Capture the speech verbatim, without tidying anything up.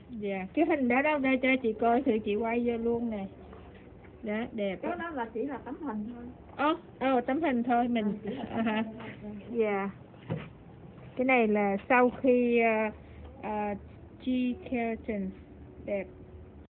Dạ, cái hình đó đâu đây cho chị coi thử, chị quay vô luôn nè. Đó, đẹp. Cái đó là chỉ là tấm hình thôi. Ồ, oh, oh, tấm hình thôi mình. À, hả? Dạ. Cái này là sau khi uh, uh, G keratin. Đẹp.